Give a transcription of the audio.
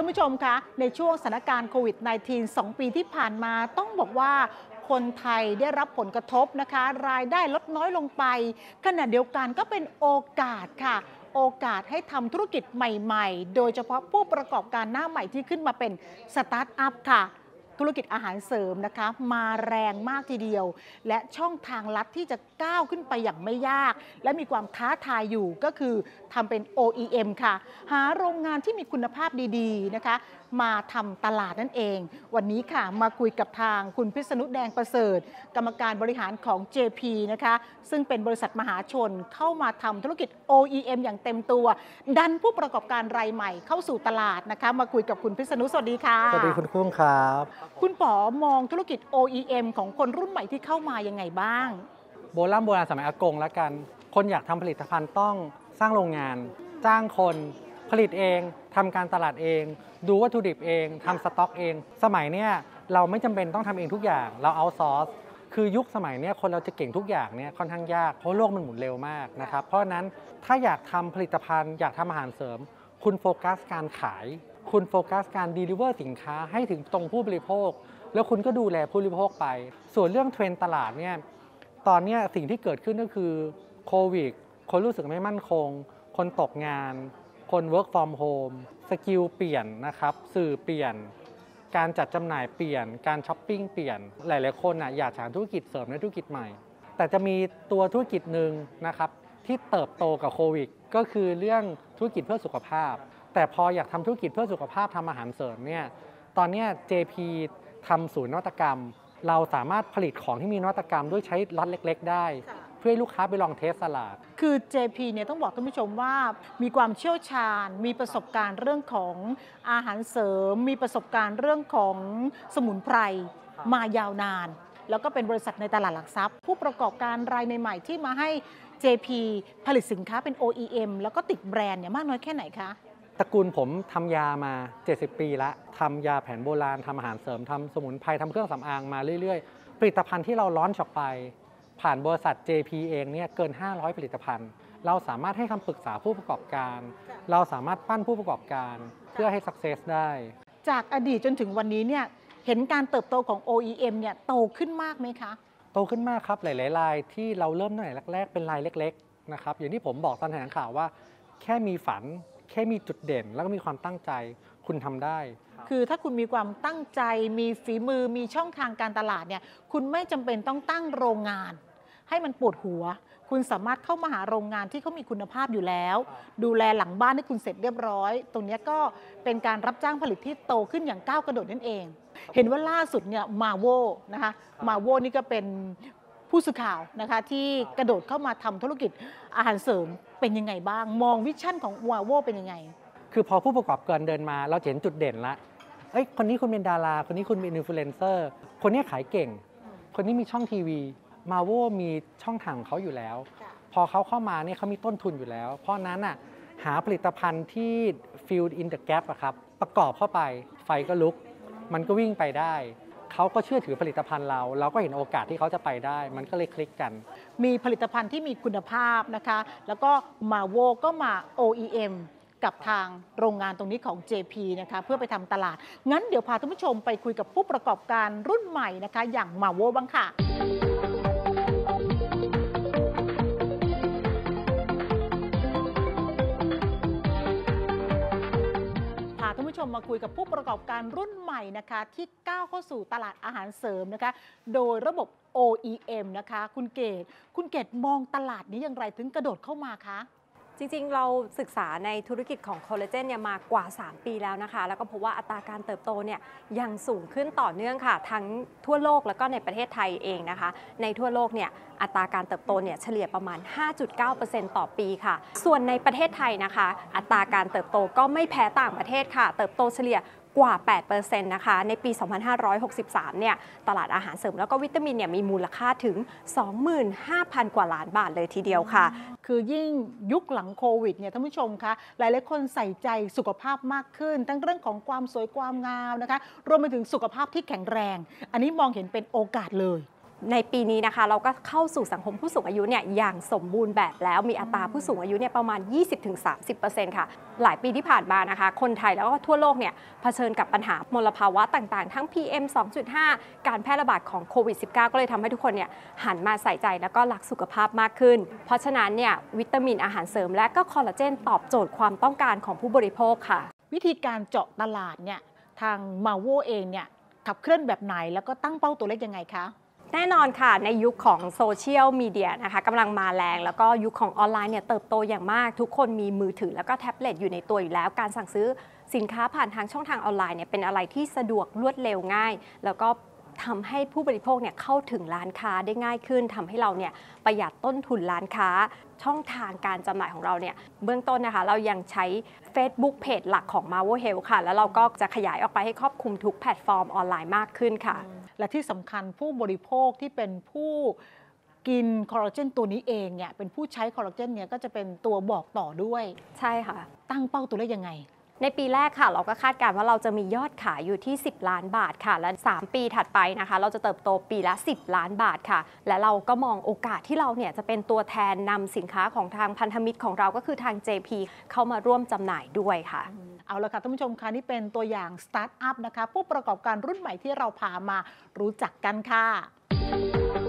ผู้ชมคะในช่วงสถานการณ์โควิด -19 2 ปีที่ผ่านมาต้องบอกว่าคนไทยได้รับผลกระทบนะคะรายได้ลดน้อยลงไปขณะเดียวกันก็เป็นโอกาสค่ะโอกาสให้ทำธุรกิจใหม่ๆโดยเฉพาะผู้ประกอบการหน้าใหม่ที่ขึ้นมาเป็นสตาร์ทอัพค่ะธุรกิจอาหารเสริมนะคะมาแรงมากทีเดียวและช่องทางลัดที่จะก้าวขึ้นไปอย่างไม่ยากและมีความท้าทายอยู่ก็คือทำเป็น OEM ค่ะหาโรงงานที่มีคุณภาพดีๆนะคะมาทำตลาดนั่นเองวันนี้ค่ะมาคุยกับทางคุณพิษณุแดงประเสริฐกรรมการบริหารของ JP นะคะซึ่งเป็นบริษัทมหาชนเข้ามาทำธุรกิจ OEM อย่างเต็มตัวดันผู้ประกอบการรายใหม่เข้าสู่ตลาดนะคะมาคุยกับคุณพิษณุสวัสดีค่ะสวัสดีคุณกุ้งครับคุณป๋อมองธุรกิจ OEM ของคนรุ่นใหม่ที่เข้ามายังไงบ้างโบราณสมัยอากงแล้วกันคนอยากทำผลิตภัณฑ์ต้องสร้างโรงงานจ้างคนผลิตเองทำการตลาดเองดูวัตถุดิบเองทำสต็อกเองสมัยเนี้ยเราไม่จำเป็นต้องทำเองทุกอย่างเราเอาซอร์สคือยุคสมัยนี้คนเราจะเก่งทุกอย่างเนี่ยค่อนข้างยากเพราะโลกมันหมุนเร็วมากนะครับเพราะฉะนั้นถ้าอยากทำผลิตภัณฑ์อยากทำอาหารเสริมคุณโฟกัสการขายคุณโฟกัสการ deliver สินค้าให้ถึงตรงผู้บริโภคแล้วคุณก็ดูแลผู้บริโภคไปส่วนเรื่องเทรนด์ตลาดเนี่ยตอนนี้สิ่งที่เกิดขึ้นก็คือโควิดคนรู้สึกไม่มั่นคงคนตกงานคน work from home สกิลเปลี่ยนนะครับสื่อเปลี่ยนการจัดจำหน่ายเปลี่ยนการช้อปปิ้งเปลี่ยนหลายๆคนอยากหาธุรกิจเสริมในธุรกิจใหม่แต่จะมีตัวธุรกิจหนึ่งนะครับที่เติบโตกับโควิดก็คือเรื่องธุรกิจเพื่อสุขภาพแต่พออยากทำธุรกิจเพื่อสุขภาพทำอาหารเสริมเนี่ยตอนนี้ JP ทำศูนย์นวัตกรรมเราสามารถผลิตของที่มีนวัตกรรมด้วยใช้ล็อตเล็กๆได้เพื่อให้ลูกค้าไปลองเทสตลาดคือ JP เนี่ยต้องบอกท่านผู้ชมว่ามีความเชี่ยวชาญมีประสบการณ์เรื่องของอาหารเสริมมีประสบการณ์เรื่องของสมุนไพรมายาวนานแล้วก็เป็นบริษัทในตลาดหลักทรัพย์ผู้ประกอบการรายใหม่ๆที่มาให้ JP ผลิตสินค้าเป็น OEM แล้วก็ติดแบรนด์เนี่ยมากน้อยแค่ไหนคะตระกูลผมทำยามา70 ปีแล้วทำยาแผนโบราณทำอาหารเสริมทำสมุนไพรทำเครื่องสำอางมาเรื่อยๆผลิตภัณฑ์ที่เราล้อนออกไปผ่านบริษัท JP เองเนี่ยเกิน500ผลิตภัณฑ์เราสามารถให้คำปรึกษาผู้ประกอบการเราสามารถปั้นผู้ประกอบการเพื่อให้ success ได้จากอดีตจนถึงวันนี้เนี่ยเห็นการเติบโตของ OEM เนี่ยโตขึ้นมากไหมคะโตขึ้นมากครับหลายๆรายที่เราเริ่มตั้งแต่แรกๆเป็นรายเล็กๆนะครับอย่างที่ผมบอกตอนแถลงข่าวว่าแค่มีฝันแค่มีจุดเด่นแล้วก็มีความตั้งใจคุณทำได้คือถ้าคุณมีความตั้งใจมีฝีมือมีช่องทางการตลาดเนี่ยคุณไม่จำเป็นต้องตั้งโรงงานให้มันปวดหัวคุณสามารถเข้ามาหาโรงงานที่เขามีคุณภาพอยู่แล้วดูแลหลังบ้านให้คุณเสร็จเรียบร้อยตรงนี้ก็เป็นการรับจ้างผลิตที่โตขึ้นอย่างก้าวกระโดดนั่นเองเห็นว่าล่าสุดเนี่ยมาโวนะคะมาโวนี่ก็เป็นผู้สื่อข่าวนะคะที่กระโดดเข้ามาทำธุรกิจอาหารเสริมเป็นยังไงบ้างมองวิชั่นของมาโวเป็นยังไงคือพอผู้ประกอบการเดินมาเราเห็นจุดเด่นละคนนี้คุณเป็นดาราคนนี้คุณเป็นอินฟลูเอนเซอร์คนนี้ขายเก่งคนนี้มีช่องทีวีมาโวมีช่องทางของเขาอยู่แล้วพอเขาเข้ามาเนี่ยเขามีต้นทุนอยู่แล้วเพราะนั้นหาผลิตภัณฑ์ที่ fill in the gap ครับประกอบเข้าไปไฟก็ลุกมันก็วิ่งไปได้เขาก็เชื่อถือผลิตภัณฑ์เราก็เห็นโอกาสที่เขาจะไปได้มันก็เลยคลิกกันมีผลิตภัณฑ์ที่มีคุณภาพนะคะแล้วก็มาโวก็มา OEM กับทางโรงงานตรงนี้ของ JP นะคะเพื่อไปทำตลาดงั้นเดี๋ยวพาท่านผู้ชมไปคุยกับผู้ประกอบการรุ่นใหม่นะคะอย่างมาโวบ้างค่ะท่านผู้ชมมาคุยกับผู้ประกอบการรุ่นใหม่นะคะที่ก้าวเข้าสู่ตลาดอาหารเสริมนะคะโดยระบบ OEM นะคะคุณเกตมองตลาดนี้อย่างไรถึงกระโดดเข้ามาคะจริงๆเราศึกษาในธุรกิจของคอลลาเจนเนี่ยมากว่า3 ปีแล้วนะคะแล้วก็พบว่าอัตราการเติบโตเนี่ยยังสูงขึ้นต่อเนื่องค่ะทั้งทั่วโลกแล้วก็ในประเทศไทยเองนะคะในทั่วโลกเนี่ยอัตราการเติบโตเนี่ยเฉลี่ยประมาณ 5.9% ต่อปีค่ะส่วนในประเทศไทยนะคะอัตราการเติบโตก็ไม่แพ้ต่างประเทศค่ะเติบโตเฉลี่ยกว่า 8% นะคะในปี 2563 เนี่ยตลาดอาหารเสริมแล้วก็วิตามินเนี่ยมีมูลค่าถึง 25,000 กว่าล้านบาทเลยทีเดียวค่ะคือยิ่งยุคหลังโควิดเนี่ยท่านผู้ชมคะหลายๆคนใส่ใจสุขภาพมากขึ้นทั้งเรื่องของความสวยความงามนะคะรวมไปถึงสุขภาพที่แข็งแรงอันนี้มองเห็นเป็นโอกาสเลยในปีนี้นะคะเราก็เข้าสู่สังคมผู้สูงอายุเนี่ยอย่างสมบูรณ์แบบแล้วมีอัตราผู้สูงอายุเนี่ยประมาณ 20-30% ค่ะหลายปีที่ผ่านมานะคะคนไทยแล้วก็ทั่วโลกเนี่ยเผชิญกับปัญหามลภาวะต่างๆทั้ง PM 2.5 การแพร่ระบาดของโควิด -19 ก็เลยทำให้ทุกคนเนี่ยหันมาใส่ใจแล้วก็รักสุขภาพมากขึ้นเพราะฉะนั้นเนี่ยวิตามินอาหารเสริมและก็คอลลาเจนตอบโจทย์ความต้องการของผู้บริโภคค่ะวิธีการเจาะตลาดเนี่ยทางมาโวเองเนี่ยขับเคลื่อนแบบไหนแล้วก็ตั้งเป้าตัวเลขยังไงคะแน่นอนค่ะในยุคของโซเชียลมีเดียนะคะกำลังมาแรงแล้วก็ยุคของออนไลน์เนี่ยเติบโตอย่างมากทุกคนมีมือถือแล้วก็แท็บเล็ตอยู่ในตัวอยู่แล้วการสั่งซื้อสินค้าผ่านทางช่องทางออนไลน์เนี่ยเป็นอะไรที่สะดวกรวดเร็วง่ายแล้วก็ทำให้ผู้บริโภคเนี่ยเข้าถึงร้านค้าได้ง่ายขึ้นทำให้เราเนี่ยประหยัดต้นทุนร้านค้าช่องทางการจำหน่ายของเราเนี่ยเบื้องต้นนะคะเรายังใช้ Facebook Page หลักของ Marvel Health ค่ะแล้วเราก็จะขยายออกไปให้ครอบคลุมทุกแพลตฟอร์มออนไลน์มากขึ้นค่ะและที่สำคัญผู้บริโภคที่เป็นผู้กินคอลลาเจนตัวนี้เองเนี่ยเป็นผู้ใช้คอลลาเจนเนี่ยก็จะเป็นตัวบอกต่อด้วยใช่ค่ะตั้งเป้าตัวเลขยังไงในปีแรกค่ะเราก็คาดการณ์ว่าเราจะมียอดขายอยู่ที่10ล้านบาทค่ะและ3ปีถัดไปนะคะเราจะเติบโตปีละ10ล้านบาทค่ะและเราก็มองโอกาสที่เราเนี่ยจะเป็นตัวแทนนำสินค้าของทางพันธมิตรของเราก็คือทาง JP เข้ามาร่วมจำหน่ายด้วยค่ะเอาละค่ะท่านผู้ชมค่ะนี่เป็นตัวอย่างสตาร์ทอัพนะคะผู้ประกอบการรุ่นใหม่ที่เราพามารู้จักกันค่ะ